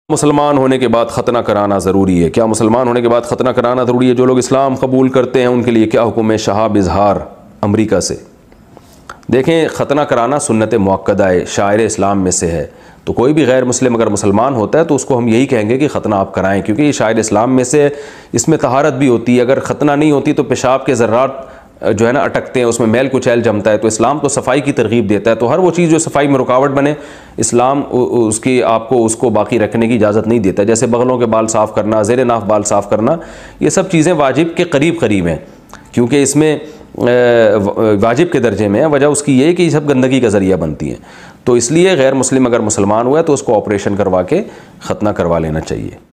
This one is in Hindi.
मुसलमान होने के बाद ख़तना कराना ज़रूरी है? क्या मुसलमान होने के बाद ख़तना कराना ज़रूरी है? जो लोग इस्लाम कबूल करते हैं उनके लिए क्या हुक्म है? शहाब इजहार अमरीका से। देखें, ख़तना कराना सुन्नत मुअक्कदा है, शायर इस्लाम में से है। तो कोई भी गैर मुस्लिम अगर मुसलमान होता है तो उसको हम यही कहेंगे कि ख़तना आप कराएं, क्योंकि ये शायर इस्लाम में से, इसमें तहारत भी होती है। अगर ख़तना नहीं होती तो पेशाब के ज़र्रात जो है ना अटकते हैं, उसमें मैल कुचैल जमता है। तो इस्लाम तो सफाई की तरगीब देता है। तो हर वो चीज़ जो सफाई में रुकावट बने, इस्लाम उसकी आपको उसको बाकी रखने की इजाज़त नहीं देता। जैसे बगलों के बाल साफ़ करना, ज़ेर नाफ बाल साफ़ करना, ये सब चीज़ें वाजिब के करीब करीब हैं, क्योंकि इसमें वाजिब के दर्जे में है। वजह उसकी ये है कि ये सब गंदगी का ज़रिया बनती हैं। तो इसलिए गैर मुस्लिम अगर मुसलमान हुआ है तो उसको ऑपरेशन करवा के ख़तना करवा लेना चाहिए।